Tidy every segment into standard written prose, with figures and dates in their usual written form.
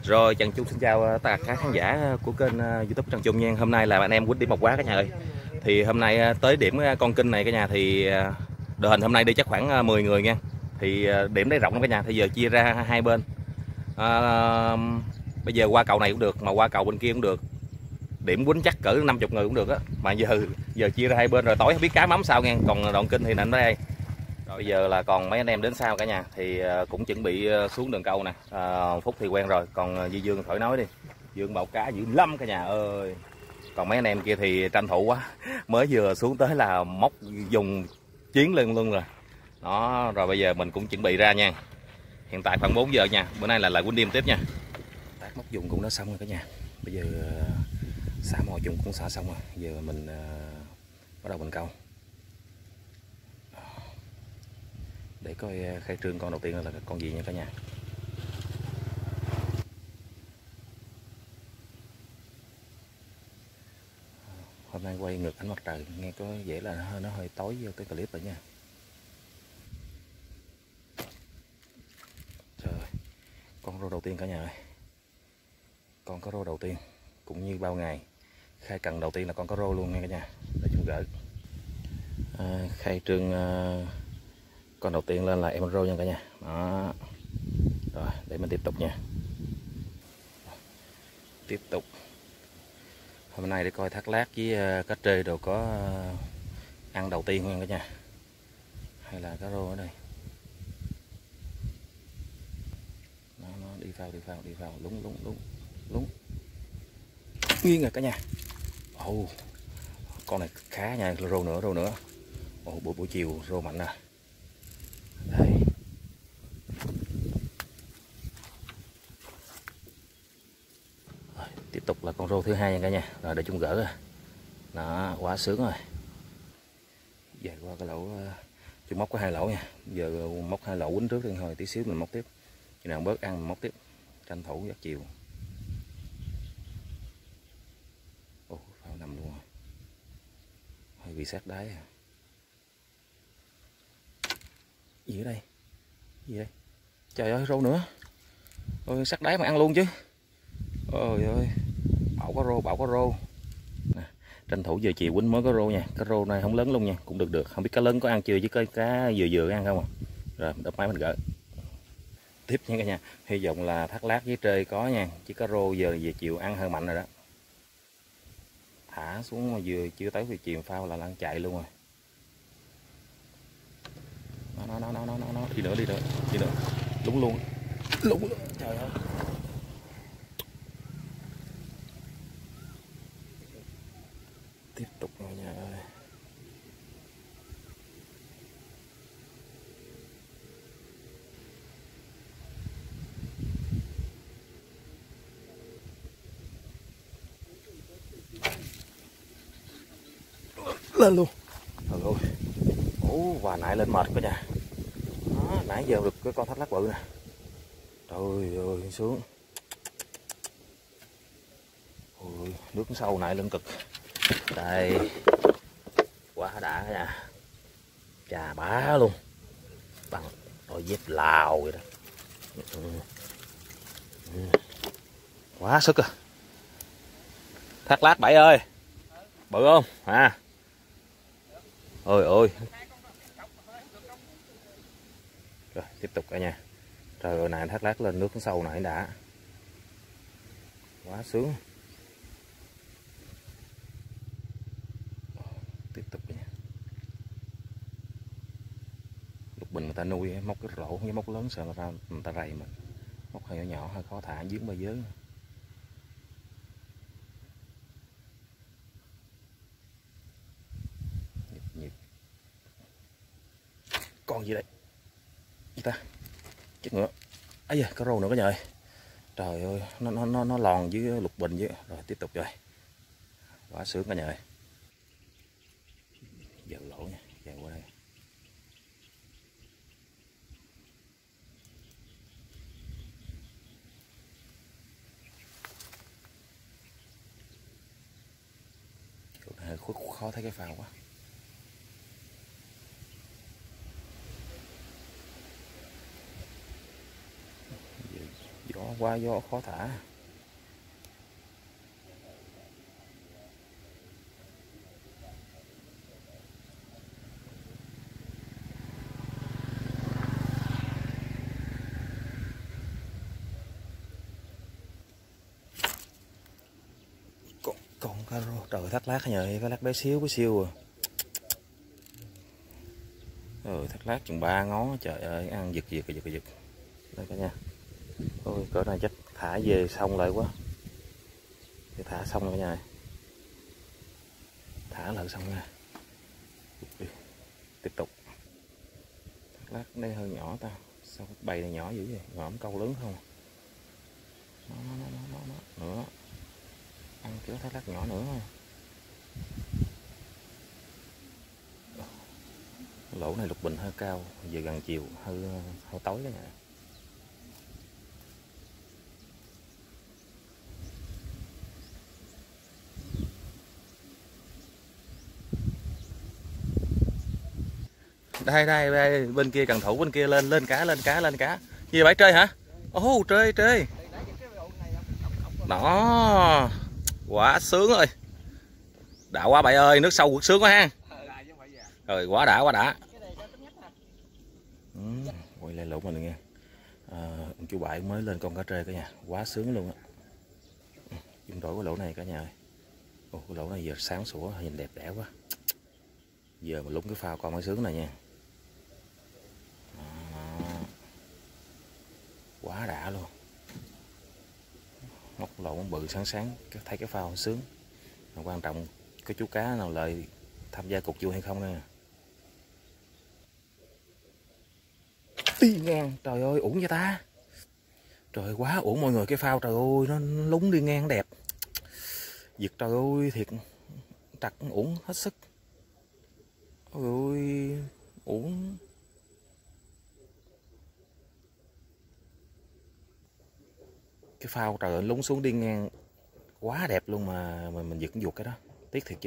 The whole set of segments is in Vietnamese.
Rồi Trần Trung xin chào tất cả các khán giả của kênh YouTube Trần Trung nha. Hôm nay là bạn em Quýnh điểm một quá cả nhà ơi. Thì hôm nay tới điểm con kinh này cả nhà thì đội hình hôm nay đi chắc khoảng 10 người nha. Thì điểm đấy rộng cả nhà, thì giờ chia ra hai bên. Bây giờ qua cầu này cũng được, mà qua cầu bên kia cũng được. Điểm quýnh chắc cỡ 50 người cũng được á. Mà giờ chia ra hai bên rồi, tối không biết cá mắm sao nha. Còn đoạn kinh thì nằm đây. Rồi bây giờ là còn mấy anh em đến sau cả nhà thì cũng chuẩn bị xuống đường câu nè. Phúc thì quen rồi, còn Duy Dương khỏi nói đi. Dương bầu cá dữ lắm cả nhà ơi. Còn mấy anh em kia thì tranh thủ quá, mới vừa xuống tới là móc dùng chiến lên luôn rồi. Đó, rồi bây giờ mình cũng chuẩn bị ra nha. Hiện tại khoảng 4 giờ nha, bữa nay là lại quýnh đêm tiếp nha. Tác móc dùng cũng đã xong rồi cả nhà. Bây giờ xả mồi dùng cũng xả xong rồi. Giờ mình bắt đầu mình câu. Để coi khai trương con đầu tiên là con gì nha cả nhà. Hôm nay quay ngược ánh mặt trời, nghe có vẻ là nó hơi tối vô cái clip rồi nha. Rồi, con rô đầu tiên cả nhà ơi. Con có rô đầu tiên, cũng như bao ngày. Khai cần đầu tiên là con có rô luôn nha cả nhà. Để chúng gỡ. Khai trương con đầu tiên lên là em rô nha cả nhà. Đó. Rồi, để mình tiếp tục nha. Tiếp tục. Hôm nay để coi thác lát với cá trê đồ có ăn đầu tiên nha cả nhà. Hay là cá rô ở đây. Nó đi vào, lúng. Nghiêng rồi cả nhà. Ồ, con này khá nha, rô nữa. Ồ, buổi chiều rô mạnh nè. Đây. Rồi, tiếp tục là con rô thứ hai nha cả nhà. Rồi để chúng gỡ rồi. Đó, quá sướng rồi. Về qua cái lỗ, chúng móc có 2 lỗ nha. Giờ móc 2 lỗ quýnh trước đi, hồi tí xíu mình móc tiếp. Khi nào bớt ăn mình móc tiếp. Tranh thủ giấc chiều. Ồ, phao nằm luôn rồi. Hơi bị sát đáy à. Gì ở đây? Gì đây? Trời ơi, rô nữa. Ôi, sát đáy mà ăn luôn chứ. Ôi ơi. Bảo có rô. Nè, tranh thủ giờ chiều quýnh mới có rô nha. Cái rô này không lớn luôn nha, cũng được. Không biết cá lớn có ăn chưa, chứ có cá vừa ăn không à. Rồi, đập máy mình gỡ. Tiếp nha cả nhà. Hy vọng là thác lát với trê có nha, chứ cá rô giờ về chiều ăn hơi mạnh rồi đó. Thả xuống mà vừa chưa tới thì chìm phao là lăn chạy luôn rồi. Nó đi nữa. Lúng luôn. Trời ơi. Tiếp tục rồi nha ơi. Lên luôn. Trời ơi. Ủa, và nãy lên mệt cả nhà. Đó, nãy giờ được cái con thác lát bự nè. Trời ơi, sướng. Ôi, nước sâu nãy lên cực. Đây. Quá đã cả nhà. Chà bá luôn. Bằng đôi dép Lào vậy đó. Quá sức à. Thác lát bảy ơi. Bự không? À. Ôi. Rồi tiếp tục cả nhà. Trời ơi này, thác lát lên nước sâu nãy đã. Quá sướng. Tiếp tục nha. Lục bình người ta nuôi móc cái lỗ với móc lớn sợ người ta rầy mình. Móc hơi nhỏ hơi khó thả dướng ba dớ. Nhịp. Con gì đây? Gì ta? Chết ngựa. Ấy da, có rô nữa cả nhà ơi. Trời ơi, nó lòn với lục bình với. Rồi tiếp tục rồi. Quá sướng cả nhà ơi. Giờ lỗ nha, giờ qua đây. Khó thấy cái phao quá. Gió qua gió khó thả. Con cá rô, trời thác lát nhờ, cá lát bé xíu à. Thác lát chừng 3 ngón, trời ơi, ăn giật. Đây cả nhà. Ôi cỡ này chắc thả về xong lại quá. Để thả xong rồi cả nhà. Thả lại xong nha. Tiếp tục. Thác lát đây hơi nhỏ ta. Sao bầy này nhỏ dữ vậy? Ngõm câu lớn không? Nó. Nữa. Ăn kiểu thác lát nhỏ nữa thôi. Lỗ này lục bình hơi cao, giờ gần chiều hơi tối đó nha. Đây bên kia cần thủ bên kia lên cá. Gì vậy trơi hả? Ô trơi. Đó. Quá sướng rồi. Đã quá bạn ơi, nước sâu quật sướng quá ha. Rồi quá đã. Quay lại lỗ mình nghe. Ông chú Bảy mới lên con cá trê cả nhà, quá sướng luôn á. Chúng đổi cái lỗ này cả nhà ơi. Cái lỗ này giờ sáng sủa nhìn đẹp đẽ quá. Giờ mà lúng cái phao con mới sướng này nha. Quá đã luôn. Móc lỗ bự sáng thấy cái phao sướng. Mà quan trọng cái chú cá nào lại tham gia cuộc vui hay không nè. Đi ngang, trời ơi uổng vậy ta. Trời quá uổng mọi người, cái phao trời ơi nó lúng đi ngang đẹp. Giật trời ơi thiệt trật uổng hết sức. Ôi ơi uổng. Cái phao trời ơi lúng xuống đi ngang quá đẹp luôn mà mình giật cái đó, tiếc thiệt chứ.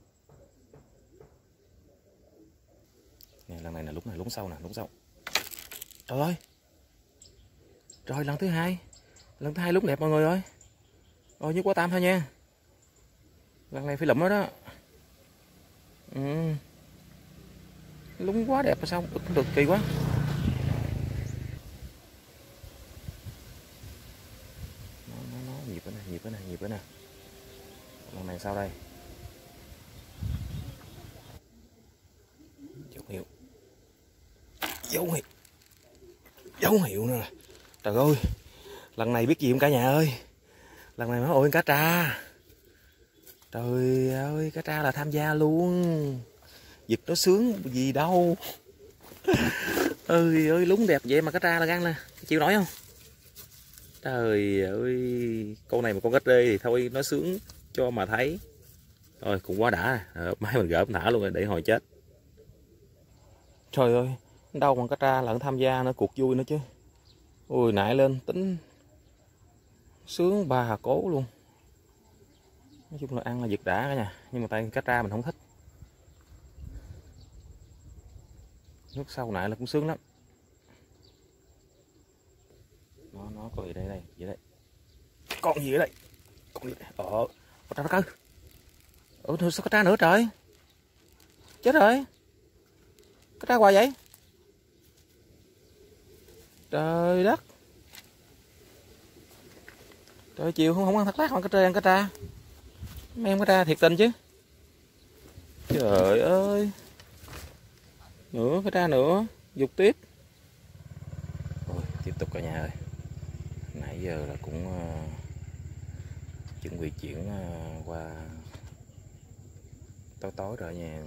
Nè lần này là lúc này lúng sâu. Trời ơi. Rồi lần thứ hai lúng đẹp mọi người ơi. Rồi như quả tam thôi nha. Lần này phải lụm đó đó. Lúng quá đẹp mà sao không được, kỳ quá. Nó nhịp nữa nè. Lần này sao đây? Dấu hiệu nè. Trời ơi. Lần này biết gì không cả nhà ơi. Lần này nó ôi cá tra. Trời ơi cá tra là tham gia luôn. Giật nó sướng gì đâu. Ơi lúng đẹp vậy mà cá tra là găng nè. Chịu nổi không? Trời ơi. Con này mà con cá trê thì thôi nó sướng cho mà thấy. Thôi cũng quá đã. Máy mình gỡ thả luôn rồi để hồi chết. Trời ơi. Đâu mà cá tra lận tham gia nữa, cuộc vui nữa chứ. Ui nại lên tính sướng ba hà cố luôn. Nói chung là ăn là giật đã cả nhà. Nhưng mà tay cá tra mình không thích. Nước sâu nại là cũng sướng lắm. Nó có gì đây gì đây. Con gì ở đây? Con gì đây? Con tra cơ. Thôi sao cá tra nữa trời. Chết rồi. Cá tra hoài vậy? Trời đất. Trời chiều không ăn thác lát mà cá trê ăn cá tra. Mấy em cá tra thiệt tình chứ. Trời ơi. Nữa cá tra nữa. Dục tiếp. Rồi, tiếp tục cả nhà ơi. Nãy giờ là cũng chuẩn bị chuyển qua tối rồi nha.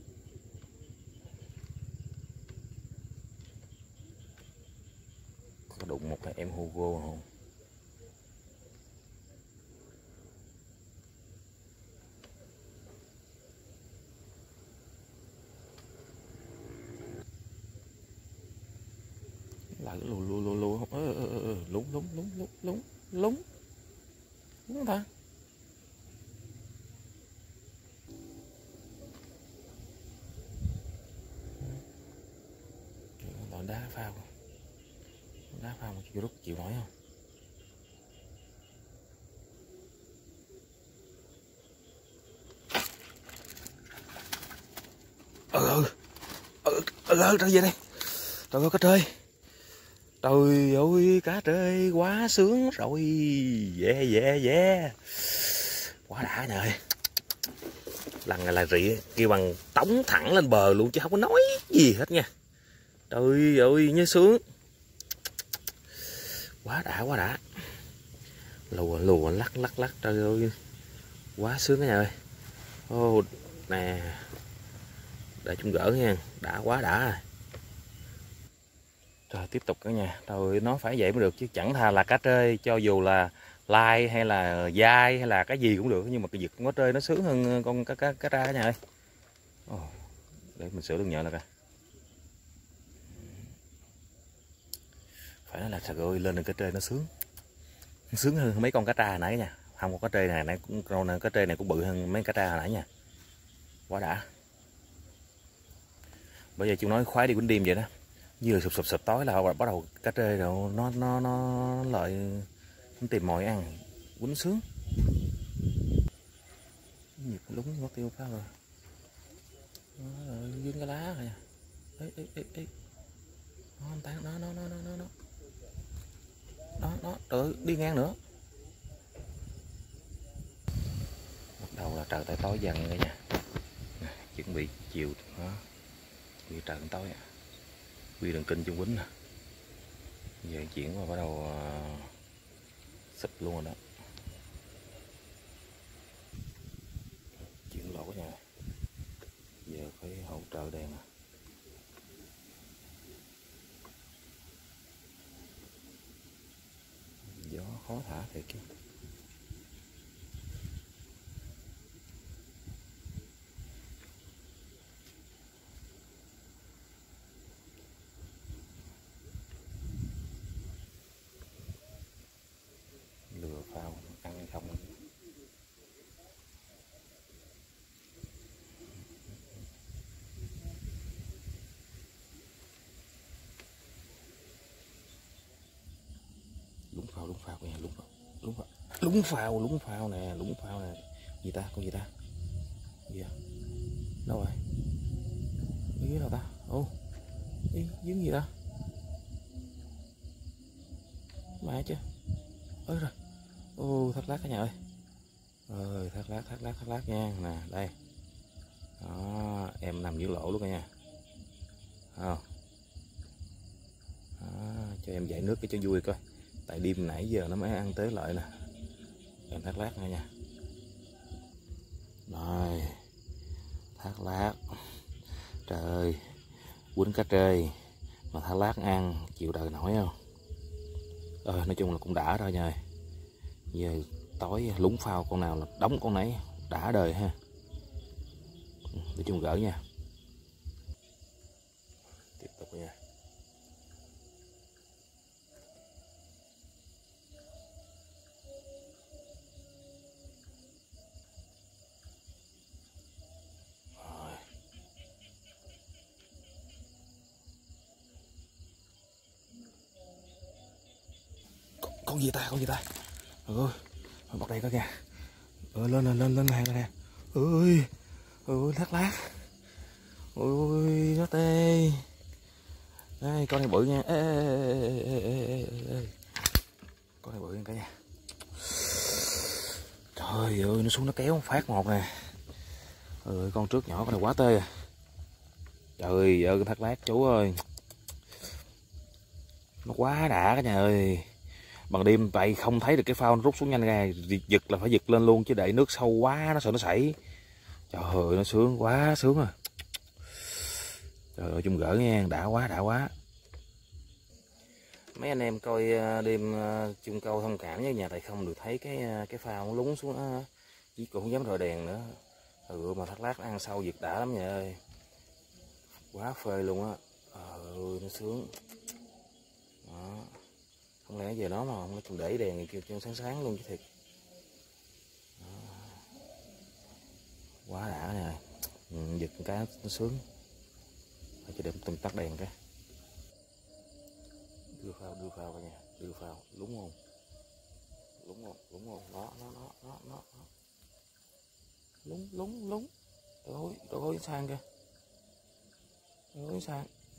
Có đụng một cái em Hugo không? Lại lúng ta. Đá phao mà chịu rút chịu nổi không? Trời về đây. Trời ơi cá trê. Trời ơi cá trê quá sướng rồi. Yeah. Quá đã nha ơi. Lần này là rị kêu bằng tống thẳng lên bờ luôn chứ không có nói gì hết nha. Trời ơi nhớ sướng. Quá đã. Lùa lắc trời ơi. Quá sướng cả nhà ơi. Ô nè. Để chúng gỡ nha, quá đã rồi. Rồi tiếp tục cả nhà. Rồi nó phải vậy mới được chứ chẳng thà là cá trê, cho dù là lai hay là dai hay là cái gì cũng được, nhưng mà cái giật con cá trê nó sướng hơn con cá tra cả nhà ơi. Để mình sửa đường nhợ là coi. Phải nói là trời ơi lên được cá trê nó sướng hơn mấy con cá tra hồi nãy nha. Không, con cá trê này con cá trê này cũng bự hơn mấy cá tra hồi nãy nha. Quá đã. Bây giờ chúng nói khoái đi quýnh đêm vậy đó, vừa sụp tối là bắt đầu cá trê rồi nó lại nó tìm mồi ăn quýnh sướng. Nhiệt lúng mất tiêu phá rồi. Rồi dưới cái lá rồi. Ê. Nó tán nó. Đó, trời đi ngang nữa. Bắt đầu là trời tối dần rồi nha. Chuẩn bị chiều đó. Vì trời tối à. Quy đường kinh chung quýnh nè. Giờ chuyển qua bắt đầu sụp luôn rồi đó. Chuyển lỗ nha. Giờ phải hỗ trợ đèn à. Gió khó thả thiệt chứ. Lừa phao ăn hay không. Lúng phao nha, lúng phao nè. Gì ta, con gì ta? Gì à? Đâu rồi? Dưới đâu ta? Dưới gì ta? Mẹ chứ. Rồi. Thác lát cả nhà ơi. Rồi thác lát nha. Nè, đây. Đó, em nằm dưới lỗ luôn cả nhà. Đó, cho em dạy nước cái cho vui coi. Tại đêm nãy giờ nó mới ăn tới lợi nè. Em thác lát nha. Rồi. Thác lát. Trời, quýnh cá trê mà thác lát ăn chịu đời nổi không? Nói chung là cũng đã rồi nha. Giờ tối lúng phao con nào là đóng con nấy, đã đời ha. Để chung gỡ nha. Tiếp tục nha. Con gì ta? Ơi, bắt đây có kìa. Lên nè. Ơi, thác lát. Ôi, nó tê. Đây, con này bự nha. Ê. Con này bự nha cả nhà. Trời ơi, nó xuống nó kéo phát một nè. Con trước nhỏ, con này quá tê à. Trời ơi, thác lát chú ơi. Nó quá đã cả nhà ơi. Bằng đêm vậy không thấy được cái phao nó rút xuống nhanh ra, giật là phải giật lên luôn chứ để nước sâu quá nó sợ nó sảy. Trời ơi nó sướng quá sướng à. Trời ơi chung gỡ nha, đã quá. Mấy anh em coi đêm chung câu thông cảm với nhà, tại không được thấy cái phao nó lún xuống đó. Chứ cũng không dám rọi đèn nữa. Mà thác lát ăn sâu giật đã lắm nha ơi. Quá phê luôn á. Ơi nó sướng. Đó. Không lẽ giờ nó mà không có để đèn thì kêu cho sáng luôn chứ thiệt. Đó. Quá đã nè. Giật cái nó sướng. Cho để từng tắt đèn cái. Đưa phao cả nhà, đưa phao, lúng không? Đó. Lúng. Trời ơi sang kìa. Trời ơi sang.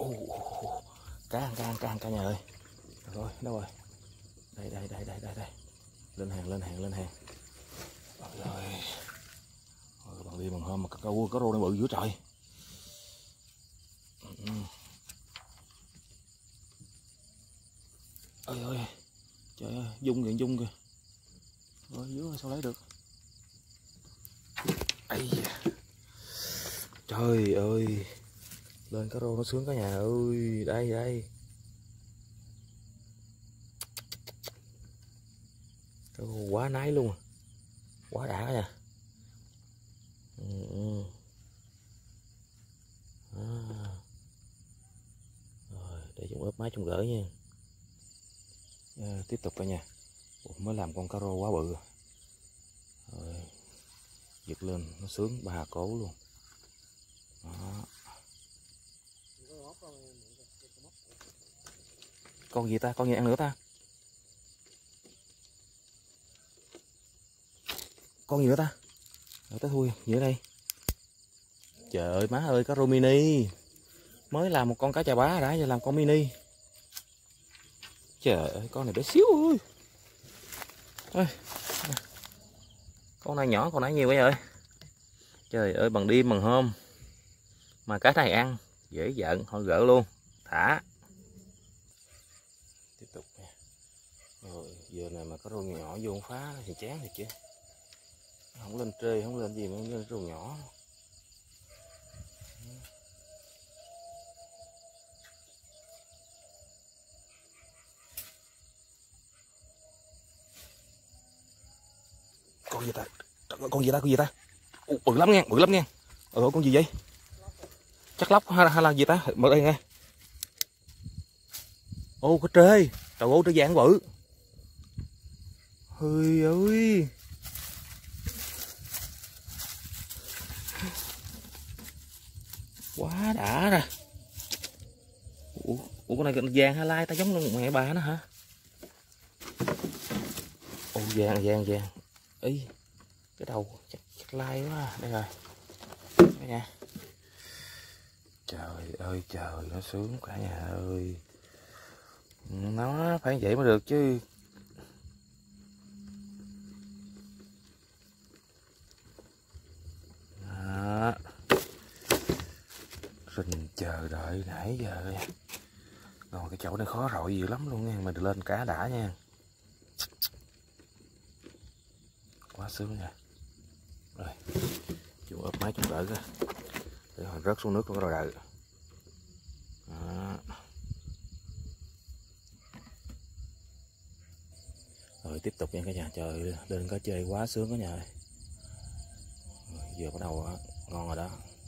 Cá cả nhà ơi. Rồi đâu rồi? Đây. Lên hàng. Rồi. Bằng đi bằng hôm mà có rô nó bự dữ trời. Ơi trời ơi, dung kìa. Rồi dưới sao lấy được. Ây da. Trời ơi. Lên cá rô nó sướng cả nhà ơi. Đây. Cá rô quá nái luôn. Quá đã cả nhà. Rồi để chúng ướp máy chúng gửi nha. Tiếp tục cả nhà. Mới làm con cá rô quá bự rồi, giật lên nó sướng 3 cố luôn đó. Con gì ta, con gì ăn nữa ta, con gì nữa ta, ở tới thui gì ở đây. Trời ơi má ơi, cá rô mini, mới làm một con cá chà bá đã giờ làm con mini. Trời ơi con này bé xíu ơi. Ôi, con này nhỏ, con nãy nhiều vậy ơi. Trời ơi bằng đêm bằng hôm mà cá này ăn dễ giận, thôi gỡ luôn, thả. Tiếp tục nha. Rồi giờ này mà có rô nhỏ vô phá thì chán thì chứ, không lên trê không lên gì mà lên rô nhỏ. Con gì ta, con gì ta, bự lắm nghe. Con gì vậy, chắc lóc hay là gì ta, mở đây nghe. Ô có trê, trời ơi trê vàng bự. Ôi ơi, quá đã nè. Ủa con này vàng hay lai ta, giống mẹ bà nó hả? Ô vàng ý, cái đầu chắc lai quá. Đây rồi đây nha. Trời ơi trời, nó sướng cả nhà ơi, nó phải vậy mới được chứ. Đó. Rình chờ đợi nãy giờ. Rồi cái chỗ này khó rọi dữ lắm luôn nha, mình được lên cá đã nha. Quá sướng nha. Rồi chú ốp máy chúng đợi ra để hồi rớt xuống nước con rồi đợi. Rồi tiếp tục nha cả nhà. Trời lên cá chơi quá sướng cả nhà ơi. Giờ bắt đầu ngon rồi đó.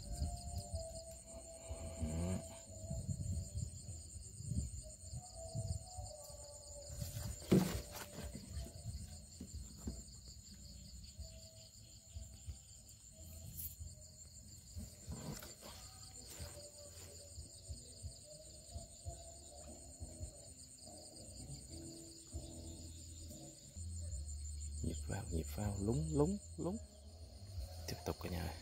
Nhịp vào lúng. Tiếp tục cả nhà.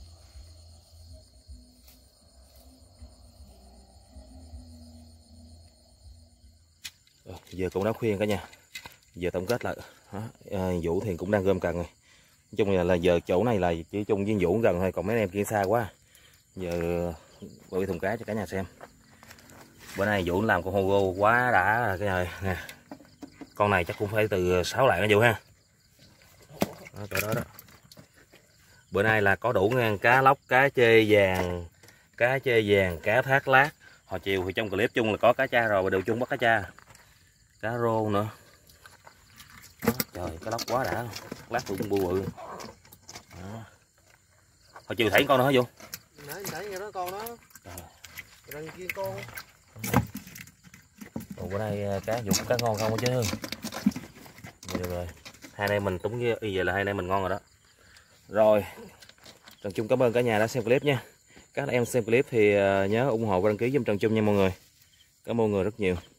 Giờ cũng đã khuyên cả nhà. Giờ tổng kết lại Vũ thì cũng đang gom cần rồi. Nói chung là giờ chỗ này là chỉ chung với Vũ gần thôi, còn mấy em kia xa quá. Giờ bơi thùng cá cho cả nhà xem. Bữa nay Vũ làm con Hugo quá đã cả nhà nè. Con này chắc cũng phải từ 6 lạng Vũ ha. Đó. Bữa nay là có đủ ngang cá lóc, cá chê vàng, cá thác lát. Hồi chiều thì trong clip chung là có cá cha rồi và đều chung bắt cá cha, cá rô nữa. Đó, trời cá lóc quá đã, lát cũng bự. Hồi chiều thấy con nữa hả Vũ? Nãy thấy nghe đó con đó. Răng kia con. Ủa, bữa nay cá Vũ cá ngon không chứ. Được rồi. Hai nay mình túng với vậy là hai nay mình ngon rồi đó. Rồi. Trần Trung cảm ơn cả nhà đã xem clip nha. Các em xem clip thì nhớ ủng hộ và đăng ký giùm Trần Trung nha mọi người. Cảm ơn mọi người rất nhiều.